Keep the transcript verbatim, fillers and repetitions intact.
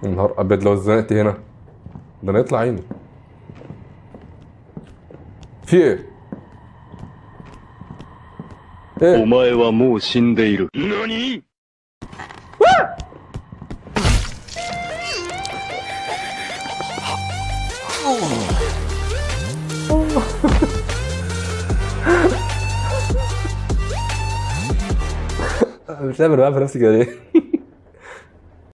يا نهار ابيض لو اتزنقت هنا، ده انا يطلع عيني. في ايه؟ お ايه؟ 前はもう死んでいる。何 مش قادر بقى في نفسي كده ليه؟